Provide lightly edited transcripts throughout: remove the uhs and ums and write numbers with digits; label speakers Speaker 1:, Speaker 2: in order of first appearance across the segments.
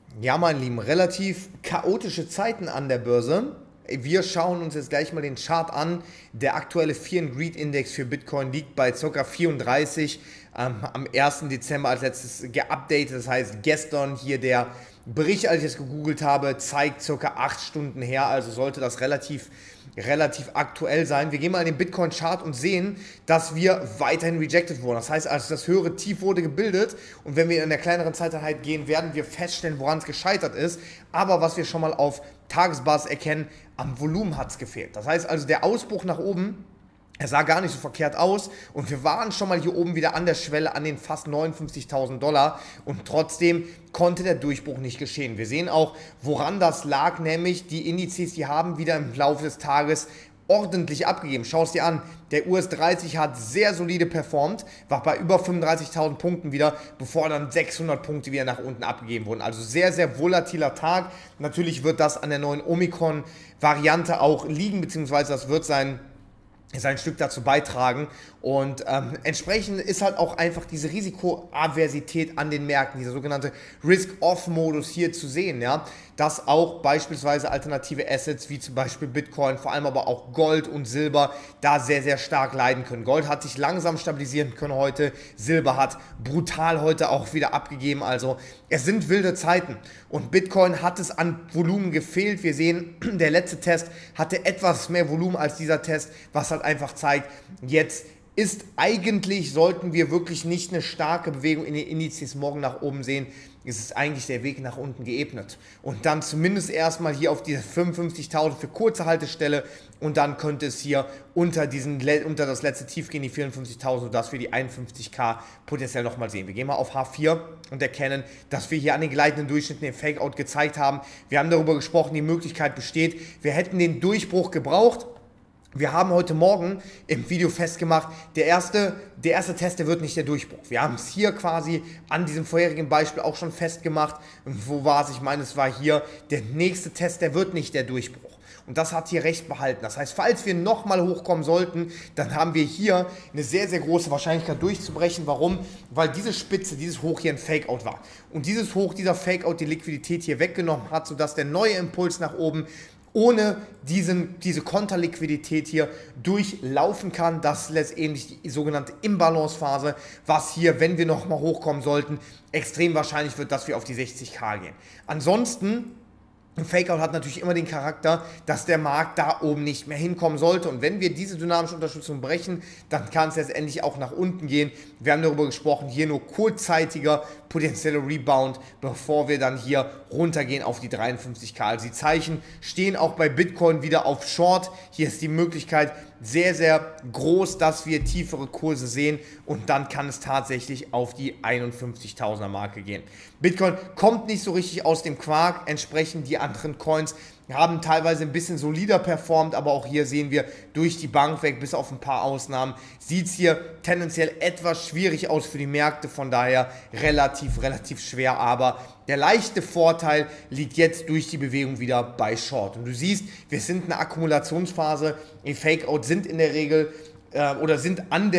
Speaker 1: Ja, mein Lieben, relativ chaotische Zeiten an der Börse. Wir schauen uns jetzt gleich mal den Chart an. Der aktuelle Fear and Greed Index für Bitcoin liegt bei ca. 34. Am 1. Dezember als letztes geupdatet. Das heißt, gestern hier der Bericht, als ich es gegoogelt habe, zeigt ca. 8 Stunden her. Also sollte das relativ aktuell sein. Wir gehen mal in den Bitcoin-Chart und sehen, dass wir weiterhin rejected wurden. Das heißt also, das höhere Tief wurde gebildet und wenn wir in der kleineren Zeiteinheit gehen, werden wir feststellen, woran es gescheitert ist. Aber was wir schon mal auf Tagesbasis erkennen, am Volumen hat es gefehlt. Das heißt also, der Ausbruch nach oben, er sah gar nicht so verkehrt aus und wir waren schon mal hier oben wieder an der Schwelle an den fast 59.000 Dollar und trotzdem konnte der Durchbruch nicht geschehen. Wir sehen auch, woran das lag, nämlich die Indizes, die haben wieder im Laufe des Tages ordentlich abgegeben. Schau es dir an, der US30 hat sehr solide performt, war bei über 35.000 Punkten wieder, bevor dann 600 Punkte wieder nach unten abgegeben wurden. Also sehr, sehr volatiler Tag. Natürlich wird das an der neuen Omikron-Variante auch liegen, beziehungsweise das wird sein Stück dazu beitragen und entsprechend ist halt auch einfach diese Risikoaversität an den Märkten, dieser sogenannte Risk-Off-Modus hier zu sehen, ja, dass auch beispielsweise alternative Assets wie zum Beispiel Bitcoin, vor allem aber auch Gold und Silber da sehr, sehr stark leiden können. Gold hat sich langsam stabilisieren können heute, Silber hat brutal heute auch wieder abgegeben, also es sind wilde Zeiten und Bitcoin hat es an Volumen gefehlt. Wir sehen, der letzte Test hatte etwas mehr Volumen als dieser Test, was halt einfach zeigt, jetzt ist eigentlich, sollten wir wirklich nicht eine starke Bewegung in den Indizes morgen nach oben sehen, ist eigentlich der Weg nach unten geebnet. Und dann zumindest erstmal hier auf diese 55.000 für kurze Haltestelle und dann könnte es hier unter das letzte Tief gehen, die 54.000, sodass wir die 51k potenziell nochmal sehen. Wir gehen mal auf H4 und erkennen, dass wir hier an den gleitenden Durchschnitten den Fakeout gezeigt haben. Wir haben darüber gesprochen, die Möglichkeit besteht. Wir hätten den Durchbruch gebraucht. Wir haben heute Morgen im Video festgemacht, der erste Test, der wird nicht der Durchbruch. Wir haben es hier quasi an diesem vorherigen Beispiel auch schon festgemacht. Wo war es? Ich meine, es war hier. Der nächste Test, der wird nicht der Durchbruch. Und das hat hier recht behalten. Das heißt, falls wir nochmal hochkommen sollten, dann haben wir hier eine sehr, sehr große Wahrscheinlichkeit durchzubrechen. Warum? Weil diese Spitze, dieses Hoch hier ein Fakeout war. Und dieses Hoch, dieser Fakeout die Liquidität hier weggenommen hat, sodass der neue Impuls nach oben ohne diese Konterliquidität hier durchlaufen kann. Das ist letztendlich die sogenannte Imbalance-Phase, was hier, wenn wir nochmal hochkommen sollten, extrem wahrscheinlich wird, dass wir auf die 60k gehen. Ansonsten, ein Fakeout hat natürlich immer den Charakter, dass der Markt da oben nicht mehr hinkommen sollte. Und wenn wir diese dynamische Unterstützung brechen, dann kann es letztendlich auch nach unten gehen. Wir haben darüber gesprochen, hier nur kurzzeitiger potenzieller Rebound, bevor wir dann hier runtergehen auf die 53k. Also die Zeichen stehen auch bei Bitcoin wieder auf Short. Hier ist die Möglichkeit sehr, sehr groß, dass wir tiefere Kurse sehen und dann kann es tatsächlich auf die 51.000er Marke gehen. Bitcoin kommt nicht so richtig aus dem Quark, entsprechend die anderen Coins haben teilweise ein bisschen solider performt, aber auch hier sehen wir durch die Bank weg, bis auf ein paar Ausnahmen, sieht es hier tendenziell etwas schwierig aus für die Märkte, von daher relativ schwer, aber der leichte Vorteil liegt jetzt durch die Bewegung wieder bei Short. Und du siehst, wir sind in einer Akkumulationsphase, die Fakeouts sind in der Regel sind an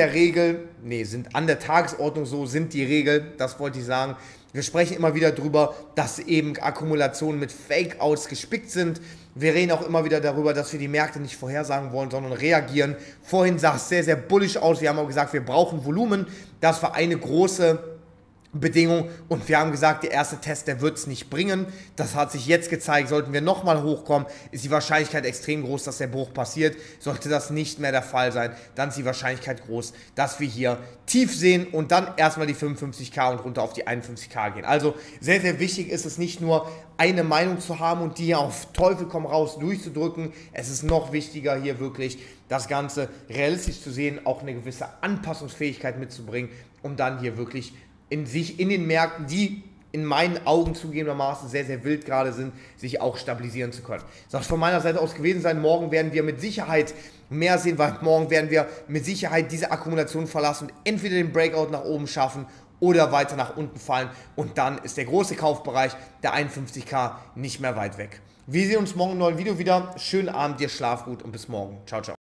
Speaker 1: der Tagesordnung so, sind die Regel, das wollte ich sagen. Wir sprechen immer wieder darüber, dass eben Akkumulationen mit Fake-Outs gespickt sind. Wir reden auch immer wieder darüber, dass wir die Märkte nicht vorhersagen wollen, sondern reagieren. Vorhin sah es sehr, sehr bullish aus. Wir haben auch gesagt, wir brauchen Volumen. Das war eine große Bedingung und wir haben gesagt, der erste Test, der wird es nicht bringen. Das hat sich jetzt gezeigt. Sollten wir nochmal hochkommen, ist die Wahrscheinlichkeit extrem groß, dass der Bruch passiert. Sollte das nicht mehr der Fall sein, dann ist die Wahrscheinlichkeit groß, dass wir hier tief sehen und dann erstmal die 55k und runter auf die 51k gehen. Also sehr, sehr wichtig ist es nicht nur eine Meinung zu haben und die hier auf Teufel komm raus durchzudrücken. Es ist noch wichtiger hier wirklich das Ganze realistisch zu sehen, auch eine gewisse Anpassungsfähigkeit mitzubringen, um dann hier wirklich in den Märkten, die in meinen Augen zugegebenermaßen sehr, sehr wild gerade sind, sich auch stabilisieren zu können. Das soll von meiner Seite aus gewesen sein. Morgen werden wir mit Sicherheit mehr sehen, weil morgen werden wir mit Sicherheit diese Akkumulation verlassen und entweder den Breakout nach oben schaffen oder weiter nach unten fallen und dann ist der große Kaufbereich der 51k nicht mehr weit weg. Wir sehen uns morgen im neuen Video wieder. Schönen Abend, dir schlaf gut und bis morgen. Ciao, ciao.